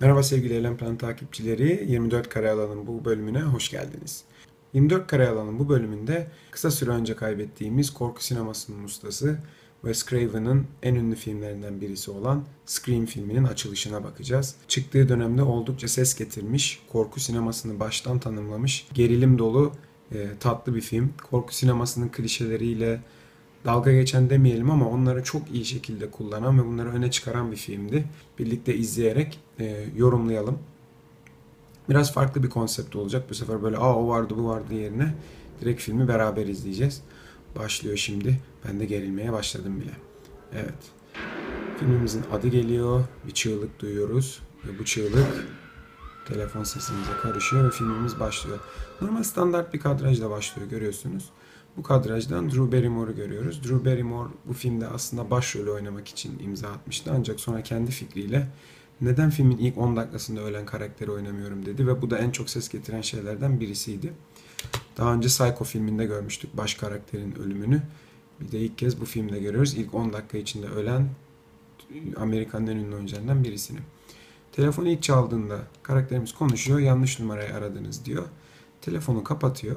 Merhaba sevgili Eylem Plan takipçileri, 24 Kare Alan'ın bu bölümüne hoş geldiniz. 24 Kare Alan'ın bu bölümünde kısa süre önce kaybettiğimiz korku sinemasının ustası Wes Craven'ın en ünlü filmlerinden birisi olan Scream filminin açılışına bakacağız. Çıktığı dönemde oldukça ses getirmiş, korku sinemasını baştan tanımlamış, gerilim dolu tatlı bir film. Korku sinemasının klişeleriyle dalga geçen demeyelim ama onları çok iyi şekilde kullanan ve bunları öne çıkaran bir filmdi. Birlikte izleyerek yorumlayalım. Biraz farklı bir konsept olacak. Bu sefer böyle o vardı bu vardı yerine direkt filmi beraber izleyeceğiz. Başlıyor şimdi. Ben de gerilmeye başladım bile. Evet. Filmimizin adı geliyor. Bir çığlık duyuyoruz. Ve bu çığlık telefon sesimize karışıyor ve filmimiz başlıyor. Normal standart bir kadrajla başlıyor, görüyorsunuz. Bu kadrajdan Drew Barrymore'u görüyoruz. Drew Barrymore bu filmde aslında başrolü oynamak için imza atmıştı. Ancak sonra kendi fikriyle neden filmin ilk 10 dakikasında ölen karakteri oynamıyorum dedi ve bu da en çok ses getiren şeylerden birisiydi. Daha önce Psycho filminde görmüştük baş karakterin ölümünü. Bir de ilk kez bu filmde görüyoruz. İlk 10 dakika içinde ölen Amerika'nın en ünlü oyuncularından birisini. Telefonu ilk çaldığında karakterimiz konuşuyor. Yanlış numarayı aradınız diyor. Telefonu kapatıyor.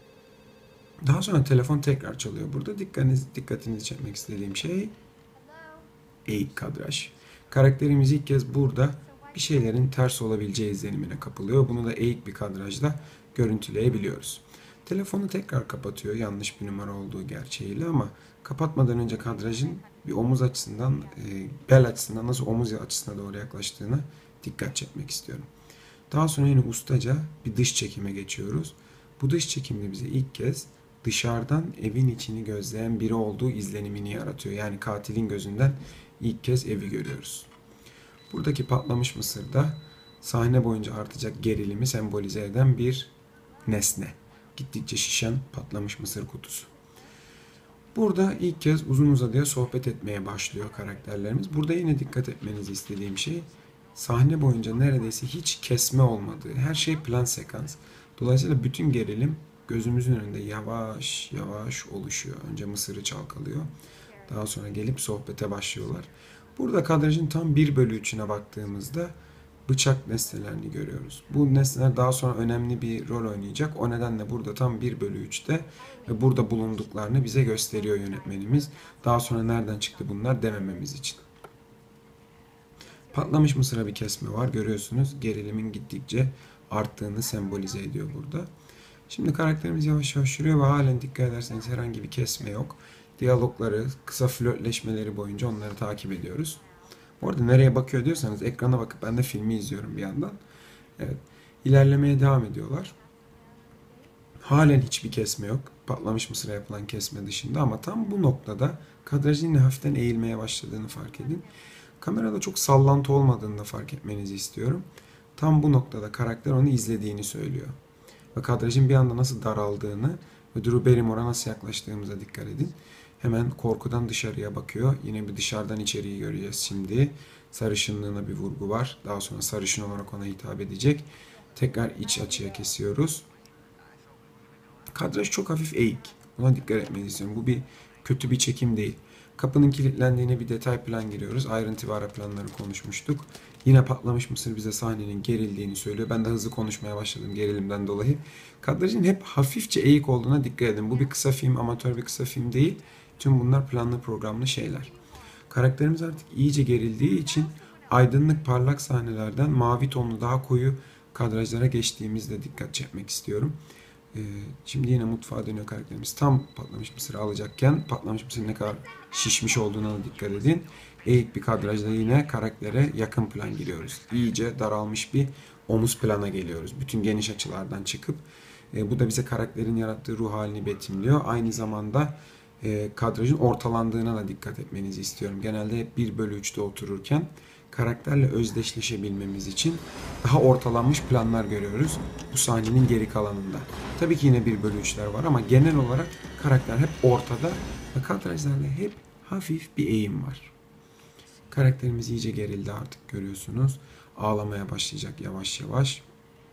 Daha sonra telefon tekrar çalıyor. Burada dikkatinizi çekmek istediğim şey eğik kadraj. Karakterimiz ilk kez burada bir şeylerin ters olabileceği izlenimine kapılıyor. Bunu da eğik bir kadrajla görüntüleyebiliyoruz. Telefonu tekrar kapatıyor yanlış bir numara olduğu gerçeğiyle ama kapatmadan önce kadrajın bir omuz açısından, bel açısından nasıl omuz açısına doğru yaklaştığına dikkat çekmek istiyorum. Daha sonra yine ustaca bir dış çekime geçiyoruz. Bu dış çekimde bize ilk kez dışarıdan evin içini gözleyen biri olduğu izlenimini yaratıyor. Yani katilin gözünden ilk kez evi görüyoruz. Buradaki patlamış mısırda sahne boyunca artacak gerilimi sembolize eden bir nesne. Gittikçe şişen patlamış mısır kutusu. Burada ilk kez uzun uzadıya sohbet etmeye başlıyor karakterlerimiz. Burada yine dikkat etmenizi istediğim şey sahne boyunca neredeyse hiç kesme olmadığı, her şey plan sekans. Dolayısıyla bütün gerilim gözümüzün önünde yavaş yavaş oluşuyor. Önce mısırı çalkalıyor. Daha sonra gelip sohbete başlıyorlar. Burada kadrajın tam 1/3'üne baktığımızda bıçak nesnelerini görüyoruz. Bu nesneler daha sonra önemli bir rol oynayacak. O nedenle burada tam 1/3'te ve burada bulunduklarını bize gösteriyor yönetmenimiz. Daha sonra nereden çıktı bunlar demememiz için. Patlamış mısıra bir kesme var. Görüyorsunuz gerilimin gittikçe arttığını sembolize ediyor burada. Şimdi karakterimiz yavaş yavaş yürüyor ve halen dikkat ederseniz herhangi bir kesme yok. Diyalogları, kısa flörtleşmeleri boyunca onları takip ediyoruz. Bu arada nereye bakıyor diyorsanız ekrana bakıp ben de filmi izliyorum bir yandan. Evet. İlerlemeye devam ediyorlar. Halen hiçbir kesme yok. Patlamış mısıra yapılan kesme dışında ama tam bu noktada kadrajın yine hafiften eğilmeye başladığını fark edin. Kamerada çok sallantı olmadığını da fark etmenizi istiyorum. Tam bu noktada karakter onu izlediğini söylüyor. Ve kadrajın bir anda nasıl daraldığını ve Drew Barrymore'a nasıl yaklaştığımıza dikkat edin. Hemen korkudan dışarıya bakıyor. Yine bir dışarıdan içeriği göreceğiz şimdi. Sarışınlığına bir vurgu var. Daha sonra sarışın olarak ona hitap edecek. Tekrar iç açıya kesiyoruz. Kadraj çok hafif eğik. Buna dikkat etmenizi istiyorum. Bu bir kötü bir çekim değil. Kapının kilitlendiğine bir detay plan giriyoruz. Ayrıntı ve ara planları konuşmuştuk. Yine patlamış mısır bize sahnenin gerildiğini söylüyor. Ben de hızlı konuşmaya başladım gerilimden dolayı. Kadrajın hep hafifçe eğik olduğuna dikkat edin. Bu bir kısa film, amatör bir kısa film değil. Tüm bunlar planlı programlı şeyler. Karakterimiz artık iyice gerildiği için aydınlık parlak sahnelerden mavi tonlu daha koyu kadrajlara geçtiğimizde dikkat çekmek istiyorum. Şimdi yine mutfağa dönüyor karakterimiz. Tam patlamış mısırı alacakken patlamış mısırın ne kadar şişmiş olduğuna da dikkat edin. Eğik bir kadrajda yine karaktere yakın plan giriyoruz. İyice daralmış bir omuz plana geliyoruz. Bütün geniş açılardan çıkıp bu da bize karakterin yarattığı ruh halini betimliyor. Aynı zamanda kadrajın ortalandığına da dikkat etmenizi istiyorum. Genelde hep 1/3'te otururken karakterle özdeşleşebilmemiz için daha ortalanmış planlar görüyoruz bu sahnenin geri kalanında. Tabii ki yine 1/3'ler var ama genel olarak karakter hep ortada ve kadrajlarda hep hafif bir eğim var. Karakterimiz iyice gerildi artık, görüyorsunuz. Ağlamaya başlayacak yavaş yavaş.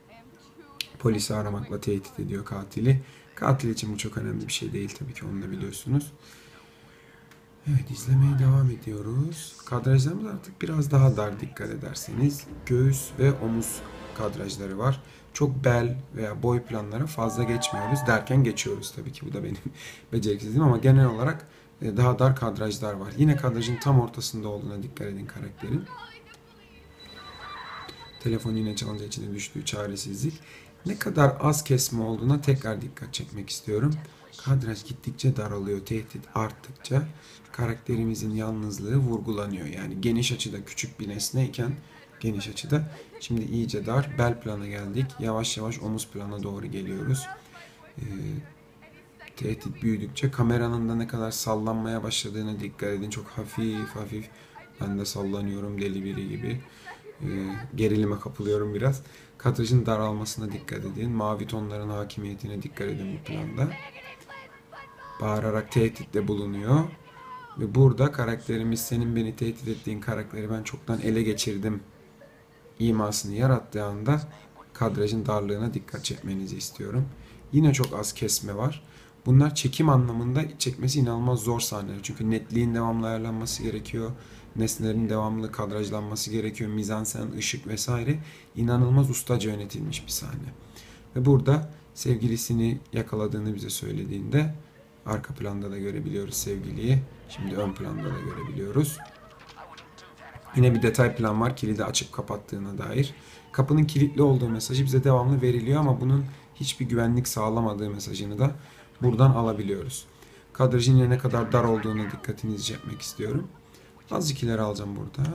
Polisi aramakla tehdit ediyor katili. Katil için bu çok önemli bir şey değil tabii ki, onu da biliyorsunuz. Evet, izlemeye devam ediyoruz. Kadrajlarımız artık biraz daha dar, dikkat ederseniz. Göğüs ve omuz kadrajları var. Çok bel veya boy planlara fazla geçmiyoruz derken geçiyoruz tabii ki. Bu da benim beceriksizliğim ama genel olarak daha dar kadrajlar var. Yine kadrajın tam ortasında olduğuna dikkat edin karakterin. Telefon yine çalınca içine düştüğü çaresizlik. Ne kadar az kesme olduğuna tekrar dikkat çekmek istiyorum. Kadraj gittikçe daralıyor, tehdit arttıkça karakterimizin yalnızlığı vurgulanıyor. Yani geniş açıda küçük bir nesneyken geniş açıda şimdi iyice dar, bel plana geldik. Yavaş yavaş omuz plana doğru geliyoruz. Tehdit büyüdükçe kameranın da ne kadar sallanmaya başladığına dikkat edin. Çok hafif hafif ben de sallanıyorum deli biri gibi. Gerilime kapılıyorum biraz. Kadrajın daralmasına dikkat edin. Mavi tonların hakimiyetine dikkat edin bu planda. Bağırarak tehditte bulunuyor. Ve burada karakterimiz senin beni tehdit ettiğin karakteri ben çoktan ele geçirdim imasını yarattığı anda kadrajın darlığına dikkat çekmenizi istiyorum. Yine çok az kesme var. Bunlar çekim anlamında çekmesi inanılmaz zor sahneler. Çünkü netliğin devamlı ayarlanması gerekiyor. Nesnelerin devamlı kadrajlanması gerekiyor. Mizansen, ışık vesaire inanılmaz ustaca yönetilmiş bir sahne. Ve burada sevgilisini yakaladığını bize söylediğinde arka planda da görebiliyoruz sevgiliyi. Şimdi ön planda da görebiliyoruz. Yine bir detay plan var kilidi açıp kapattığına dair. Kapının kilitli olduğu mesajı bize devamlı veriliyor ama bunun hiçbir güvenlik sağlamadığı mesajını da buradan alabiliyoruz. Kadrajın yine ne kadar dar olduğuna dikkatinizi çekmek istiyorum. Azıcık ileri alacağım burada.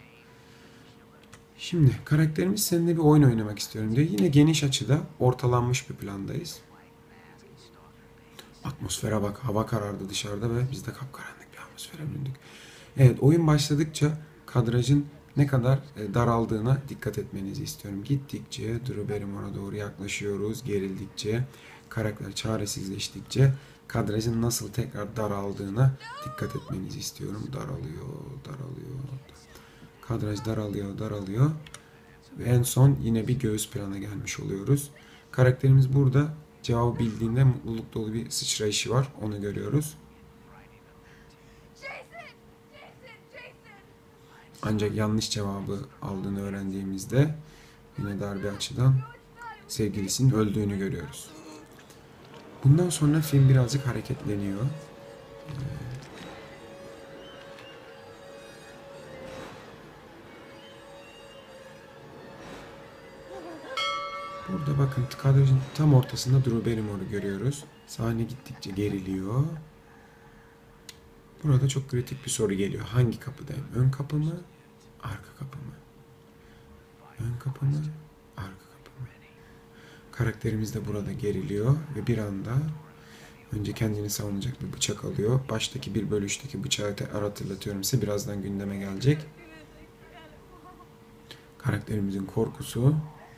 Şimdi karakterimiz seninle bir oyun oynamak istiyorum diyor. Yine geniş açıda ortalanmış bir plandayız. Atmosfere bak. Hava karardı dışarıda ve biz de kapkaranlık bir atmosfere büründük. Evet, oyun başladıkça kadrajın ne kadar daraldığına dikkat etmenizi istiyorum. Gittikçe Drew Barrymore'a doğru yaklaşıyoruz. Gerildikçe, karakter çaresizleştikçe kadrajın nasıl tekrar daraldığına dikkat etmenizi istiyorum. Daralıyor, daralıyor. Kadraj daralıyor, daralıyor. Ve en son yine bir göğüs plana gelmiş oluyoruz. Karakterimiz burada cevabı bildiğinde mutluluk dolu bir sıçrayışı var. Onu görüyoruz. Ancak yanlış cevabı aldığını öğrendiğimizde yine dar bir açıdan sevgilisinin öldüğünü görüyoruz. Bundan sonra film birazcık hareketleniyor. Burada bakın kadrajın tam ortasında Drew Barrymore'u görüyoruz. Sahne gittikçe geriliyor. Burada çok kritik bir soru geliyor. Hangi kapıdayım? Ön kapı mı? Arka kapı mı? Ön kapı mı? Arka kapı mı? Karakterimiz de burada geriliyor ve bir anda önce kendini savunacak bir bıçak alıyor. Baştaki 1/3'teki bıçağı hatırlatıyorum size. Birazdan gündeme gelecek. Karakterimizin korkusu.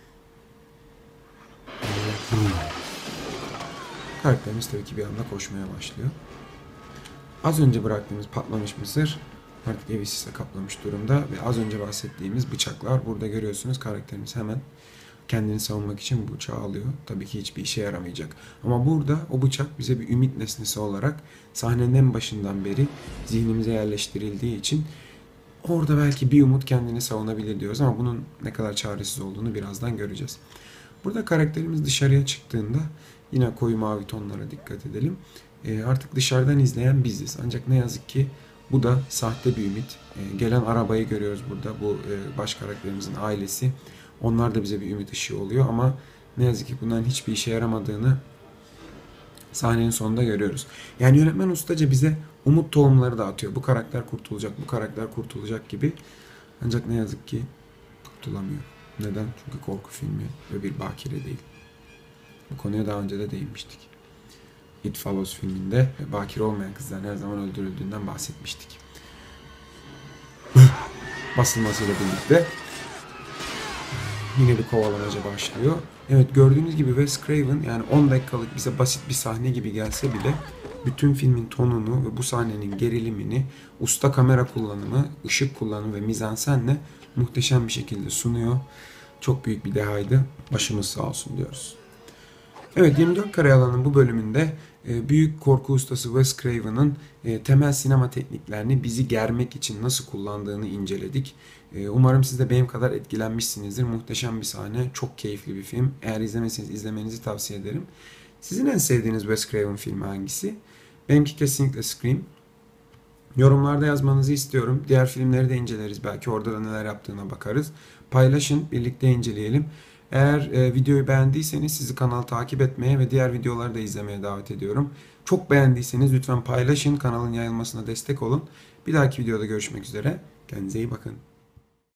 Karakterimiz tabii ki bir anda koşmaya başlıyor. Az önce bıraktığımız patlamış mısır artık evi sisle kaplamış durumda ve az önce bahsettiğimiz bıçaklar burada görüyorsunuz. Karakterimiz hemen kendini savunmak için bu bıçağı alıyor. Tabii ki hiçbir işe yaramayacak. Ama burada o bıçak bize bir ümit nesnesi olarak sahnenin en başından beri zihnimize yerleştirildiği için orada belki bir umut kendini savunabilir diyoruz ama bunun ne kadar çaresiz olduğunu birazdan göreceğiz. Burada karakterimiz dışarıya çıktığında yine koyu mavi tonlara dikkat edelim. Artık dışarıdan izleyen biziz. Ancak ne yazık ki bu da sahte bir ümit. Gelen arabayı görüyoruz burada. Bu baş karakterimizin ailesi. Onlar da bize bir ümit ışığı oluyor ama ne yazık ki bunların hiçbir işe yaramadığını sahnenin sonunda görüyoruz. Yani yönetmen ustaca bize umut tohumları dağıtıyor. Bu karakter kurtulacak, bu karakter kurtulacak gibi. Ancak ne yazık ki kurtulamıyor. Neden? Çünkü korku filmi ve bir bakire değil. Bu konuya daha önce de değinmiştik. It Follows filminde bakire olmayan kızların her zaman öldürüldüğünden bahsetmiştik. Basılmasıyla birlikte yine bir kovalamaca başlıyor. Evet, gördüğünüz gibi Wes Craven yani 10 dakikalık bize basit bir sahne gibi gelse bile bütün filmin tonunu ve bu sahnenin gerilimini usta kamera kullanımı, ışık kullanımı ve mizansenle muhteşem bir şekilde sunuyor. Çok büyük bir dehaydı. Başımız sağ olsun diyoruz. Evet, 24 kare alanın bu bölümünde Büyük korku ustası Wes Craven'ın temel sinema tekniklerini bizi germek için nasıl kullandığını inceledik. Umarım siz de benim kadar etkilenmişsinizdir. Muhteşem bir sahne, çok keyifli bir film. Eğer izlemediyseniz izlemenizi tavsiye ederim. Sizin en sevdiğiniz Wes Craven filmi hangisi? Benimki kesinlikle Scream. Yorumlarda yazmanızı istiyorum. Diğer filmleri de inceleriz. Belki orada da neler yaptığına bakarız. Paylaşın, birlikte inceleyelim. Eğer videoyu beğendiyseniz sizi kanal takip etmeye ve diğer videoları da izlemeye davet ediyorum. Çok beğendiyseniz lütfen paylaşın, kanalın yayılmasına destek olun. Bir dahaki videoda görüşmek üzere. Kendinize iyi bakın.